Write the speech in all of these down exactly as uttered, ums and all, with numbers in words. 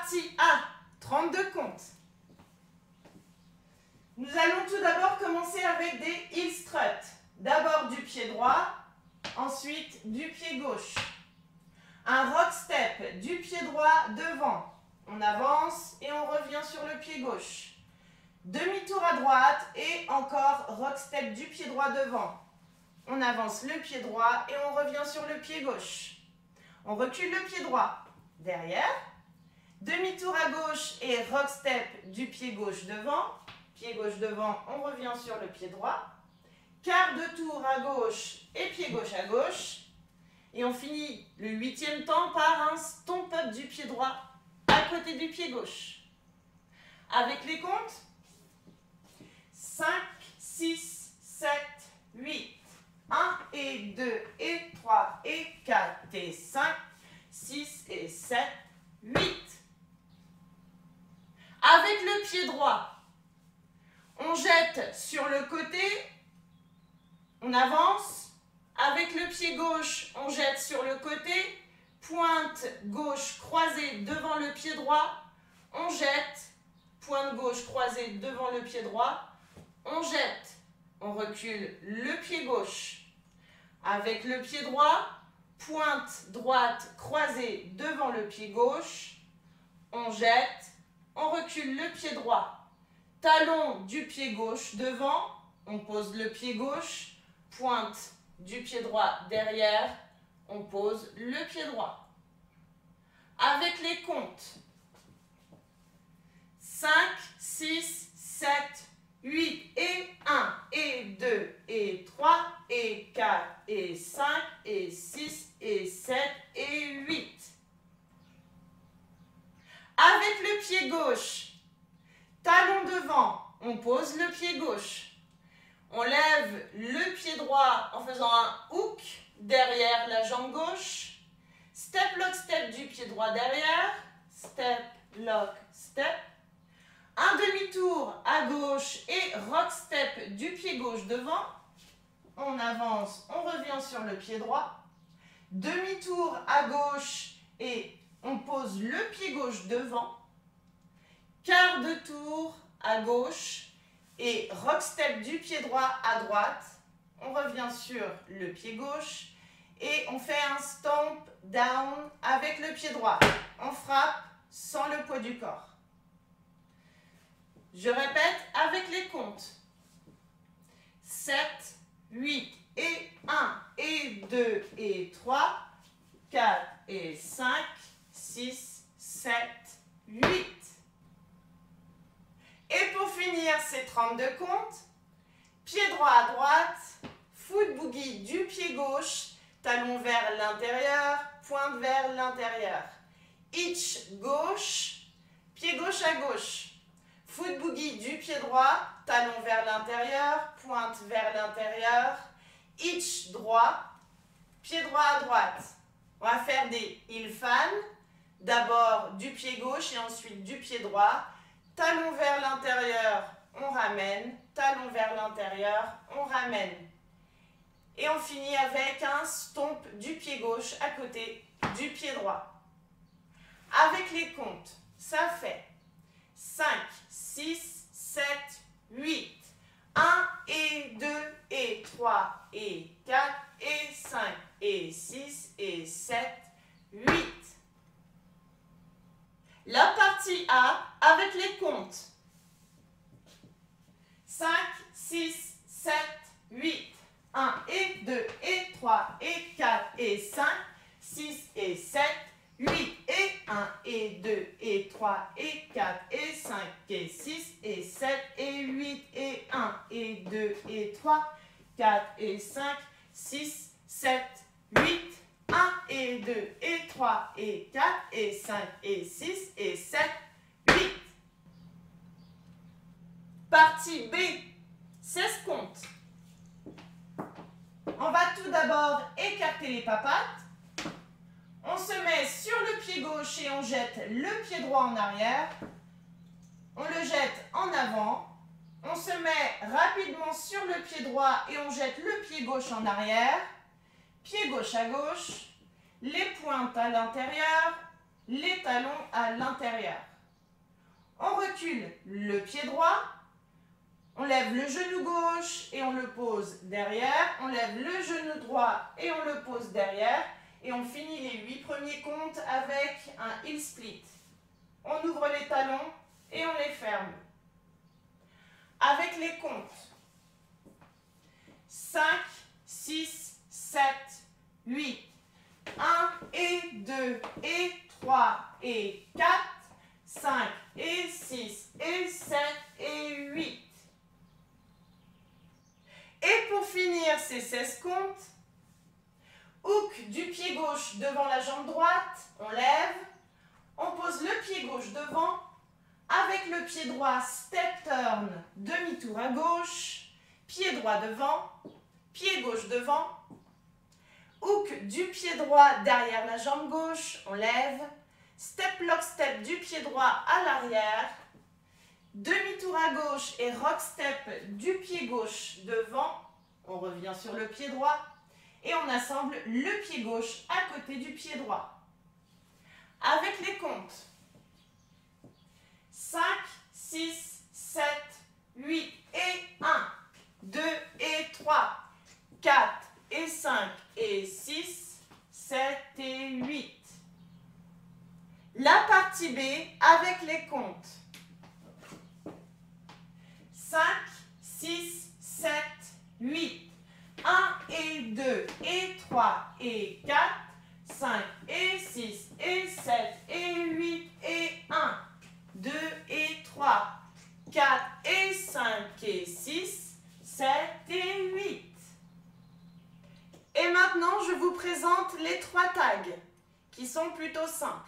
partie A, trente-deux comptes. Nous allons tout d'abord commencer avec des heel struts. D'abord du pied droit, ensuite du pied gauche. Un rock step du pied droit devant. On avance et on revient sur le pied gauche. Demi-tour à droite et encore rock step du pied droit devant. On avance le pied droit et on revient sur le pied gauche. On recule le pied droit derrière. Demi-tour à gauche et rock step du pied gauche devant. Pied gauche devant, on revient sur le pied droit. Quart de tour à gauche et pied gauche à gauche. Et on finit le huitième temps par un stomp up du pied droit à côté du pied gauche. Avec les comptes, cinq, six, sept, huit. un et deux et trois et quatre et cinq, six et sept, huit. Avec le pied droit, on jette sur le côté, on avance. Avec le pied gauche, on jette sur le côté, pointe gauche croisée devant le pied droit, on jette, pointe gauche croisée devant le pied droit, on jette, on recule le pied gauche. Avec le pied droit, pointe droite croisée devant le pied gauche, on jette, on recule le pied droit. Talon du pied gauche devant, on pose le pied gauche, pointe du pied droit derrière, on pose le pied droit. Avec les comptes, cinq, six, sept, huit et un et deux et trois et quatre et cinq et six et sept et huit. Avec le pied gauche, talon devant, on pose le pied gauche. On lève le pied droit en faisant un hook derrière la jambe gauche. Step, lock, step du pied droit derrière. Step, lock, step. Un demi-tour à gauche et rock step du pied gauche devant. On avance, on revient sur le pied droit. Demi-tour à gauche et on pose le pied gauche devant. Quart de tour à gauche et rock step du pied droit à droite. On revient sur le pied gauche et on fait un stomp down avec le pied droit. On frappe sans le poids du corps. Je répète avec les comptes. sept, huit et un et deux et trois, quatre et cinq, six, sept, huit. Et pour finir ces trente-deux comptes, pied droit à droite, foot boogie du pied gauche, talon vers l'intérieur, pointe vers l'intérieur. Hitch gauche, pied gauche à gauche. Foot boogie du pied droit, talon vers l'intérieur, pointe vers l'intérieur. Hitch droit, pied droit à droite. On va faire des heel fan, d'abord du pied gauche et ensuite du pied droit. Talon vers l'intérieur, on ramène. Talon vers l'intérieur, on ramène. Et on finit avec un stomp du pied gauche à côté du pied droit. Avec les comptes, ça fait cinq, six, sept, huit. un et deux et trois et quatre et cinq et six et sept, huit. La partie A avec les comptes. cinq, six, sept, huit. un et deux et trois et quatre et cinq, six et sept, huit et un et deux et trois et quatre et cinq et six et sept et huit et un et deux et trois, quatre et cinq, six, sept, huit. un et deux et trois et quatre et cinq et six et sept, huit. Partie B, seize comptes. On va tout d'abord écarter les papates. On se met sur le pied gauche et on jette le pied droit en arrière. On le jette en avant. On se met rapidement sur le pied droit et on jette le pied gauche en arrière. Pied gauche à gauche, les pointes à l'intérieur, les talons à l'intérieur. On recule le pied droit, on lève le genou gauche et on le pose derrière, on lève le genou droit et on le pose derrière, et on finit les huit premiers comptes avec un heel split. On ouvre les talons et on les ferme. Avec les comptes cinq, six, sept, huit, un et deux et trois et quatre, cinq et six et sept et huit. Et pour finir ces seize comptes, hook du pied gauche devant la jambe droite, on lève, on pose le pied gauche devant, avec le pied droit, step turn, demi-tour à gauche, pied droit devant, pied gauche devant, hook du pied droit derrière la jambe gauche, on lève, step lock step du pied droit à l'arrière, demi-tour à gauche et rock step du pied gauche devant, on revient sur le pied droit et on assemble le pied gauche à côté du pied droit. Avec les comptes cinq, six, sept, huit et un, deux et trois, quatre et cinq et six, sept et huit. La partie B avec les comptes cinq, six, sept, huit, un et deux et trois et quatre, cinq et six et sept et huit et un, deux et trois, quatre et cinq et six, sept et huit. Et maintenant, je vous présente les trois tags qui sont plutôt simples.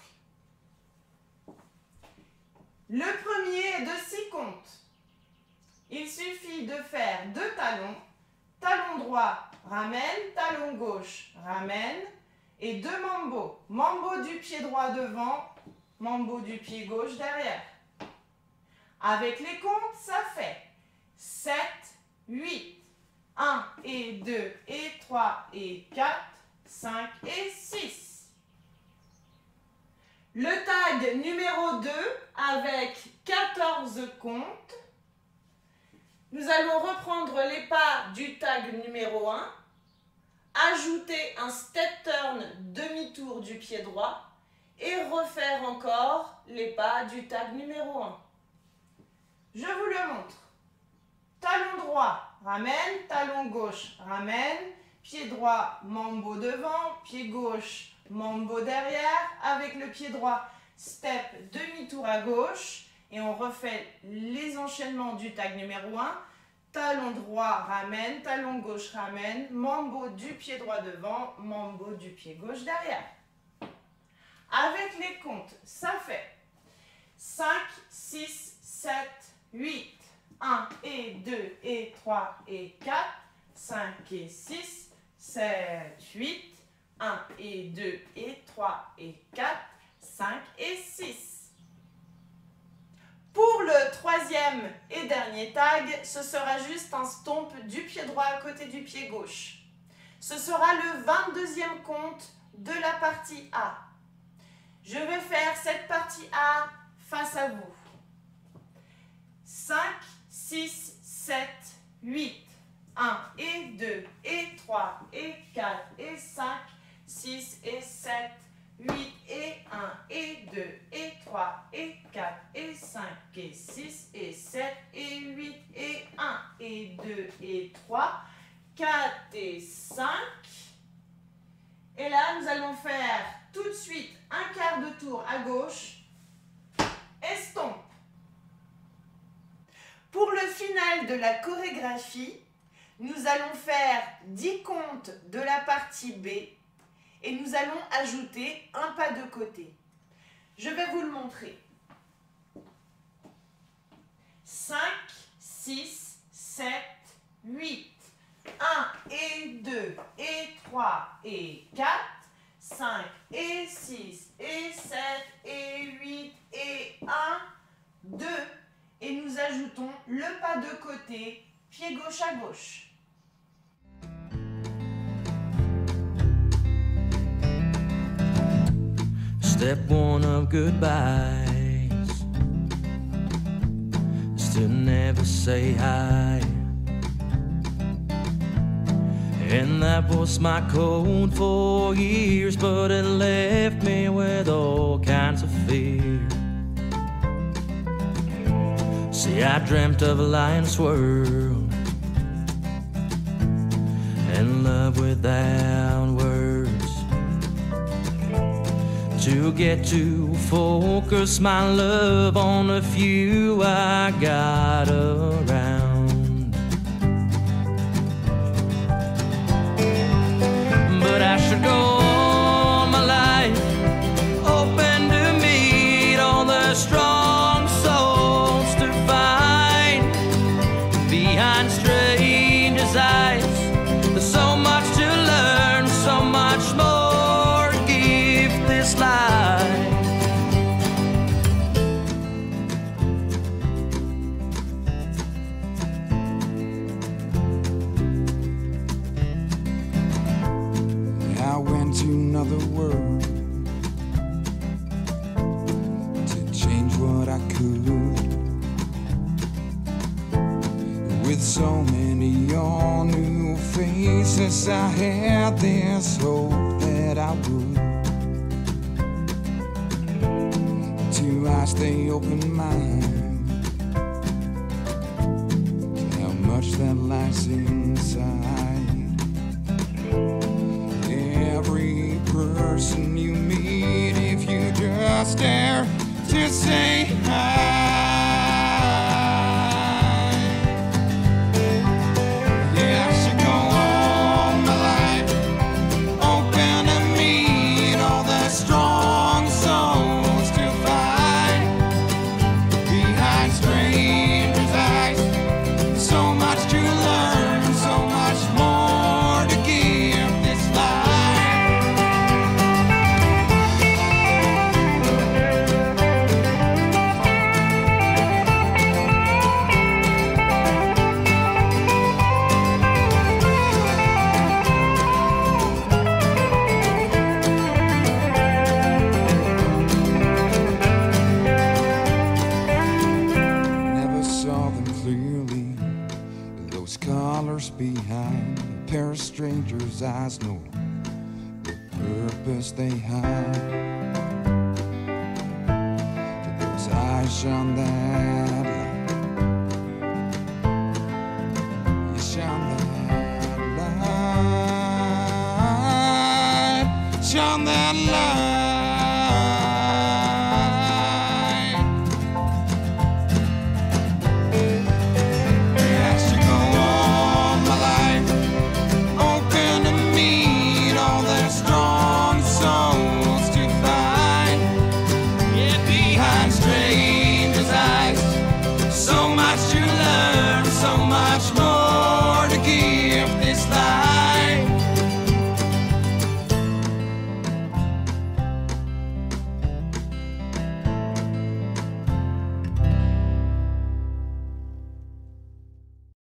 Le premier est de six comptes. Il suffit de faire deux talons, talon droit, ramène, talon gauche, ramène, et deux mambo. Mambo du pied droit devant, mambo du pied gauche derrière. Avec les comptes, ça fait sept, huit, un et deux et trois et quatre, cinq et six. Le tag numéro deux avec quatorze comptes. Nous allons reprendre les pas du tag numéro un, ajouter un step turn demi-tour du pied droit et refaire encore les pas du tag numéro un. Je vous le montre. Talon droit, ramène, talon gauche, ramène, pied droit, mambo devant, pied gauche, mambo derrière, avec le pied droit, step demi-tour à gauche, et on refait les enchaînements du tag numéro un, talon droit, ramène, talon gauche, ramène, mambo du pied droit devant, mambo du pied gauche derrière. Avec les comptes, ça fait cinq, six, sept, huit, un et deux et trois et quatre, cinq et six, sept, huit, un et deux et trois et quatre, cinq et six. Pour le troisième et dernier tag, ce sera juste un stomp du pied droit à côté du pied gauche. Ce sera le vingt-deuxième compte de la partie A. Je vais faire cette partie A face à vous. cinq, six, sept, huit, un et deux et trois et quatre et cinq, six et sept, huit et un et deux et trois et quatre et cinq et six et sept et huit et un et deux et trois, quatre et cinq. Et là, nous allons faire tout de suite un quart de tour à gauche, estompe. Pour le final de la chorégraphie, nous allons faire dix comptes de la partie B et nous allons ajouter un pas de côté. Je vais vous le montrer. cinq, six, sept, huit, un et deux et trois et quatre, cinq et six et sept et huit et un, deux. Et nous ajoutons le pas de côté, pied gauche à gauche. Step one of goodbyes is to never say hi. And that was my code for years, but it left me with all kinds of fear. See, I dreamt of a lion's world and love without words. To get to focus my love on the few I got around. But I should go all my life open to meet all the strong souls to find behind strangers' eyes. There's so much to learn, so much more to give this life. I went to another world to change what I could. With so many all new faces, I had this hope that I would. Till I stay open-minded to how much that lies inside. Every person you meet, if you just dare to say hi. Yeah, I should go all my life open to meet all the strong souls to find behind strangers' eyes. So much to learn, so much more to give this life. Never saw them clearly, those colors behind a pair of strangers' eyes know the purpose they hide. Those eyes shone that light, you shone that light, shone that light.